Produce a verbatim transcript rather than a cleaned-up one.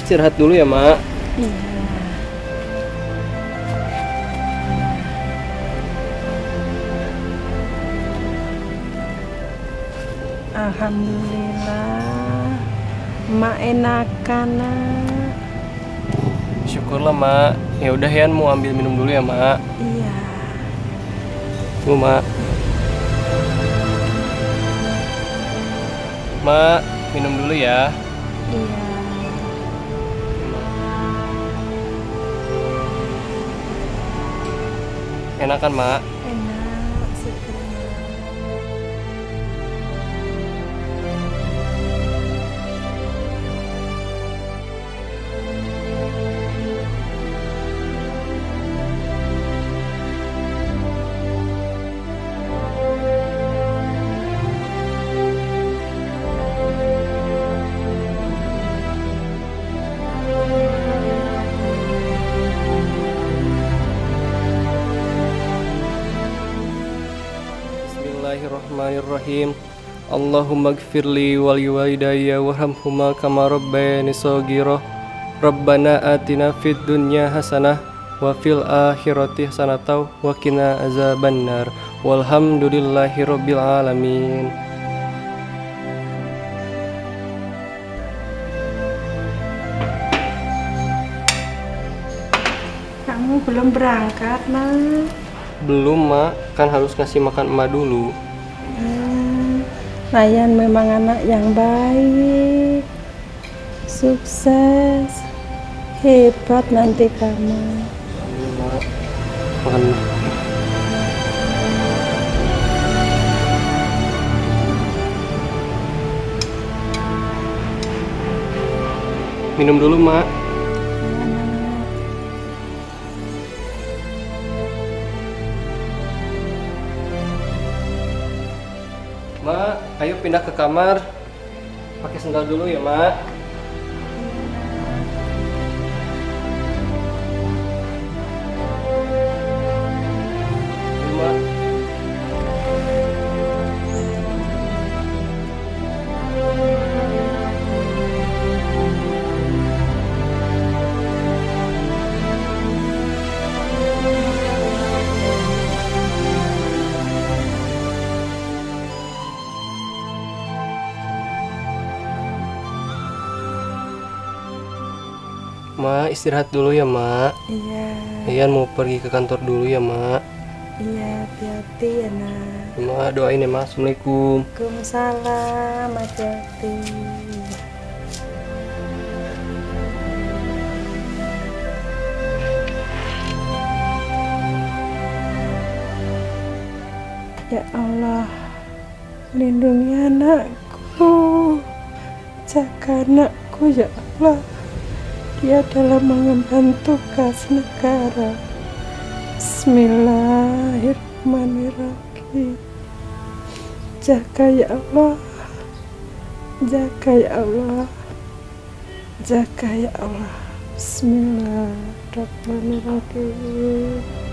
istirahat dulu ya, Mak. Iya. Alhamdulillah, mak enakan nak. Syukurlah, Mak. Ya udah, Yan mau ambil minum dulu ya, Mak. Iya. Tuh, Mak. Mak, minum dulu ya. Iya. Enak kan, Mak? Enak segernya. Bismillahirrahmanirrahim. Allahumma gfirli wal walidayya warhamhuma kama rabbayani shaghira. Rabbana atina fid dunya hasanah wa fil akhirati hasanah wa qina azabannar. Walhamdulillahi rabbil alamin. Kamu belum berangkat nak? Belum, Mak. Kan harus ngasih makan emak dulu. Hmm, Nayan memang anak yang baik, sukses, hebat nanti kamu. Ayo, Mak. Makan. Minum dulu, Mak. Mak, ayo pindah ke kamar. Pakai sendal dulu ya, Mak. Ayo, Mak. Mak, istirahat dulu ya, Mak. Iya. Ian mau pergi ke kantor dulu ya, Mak. Iya, hati-hati ya nak. Mak, doain ya, Mak. Assalamualaikum. Waalaikumsalam, hati-hati. Ya Allah, lindungi anakku, jaga anakku ya Allah. Dia dalam mengemban tugas negara. Bismillahirrahmanirrahim. Jaga ya Allah, jaga ya Allah, jaga ya Allah. Bismillahirrahmanirrahim.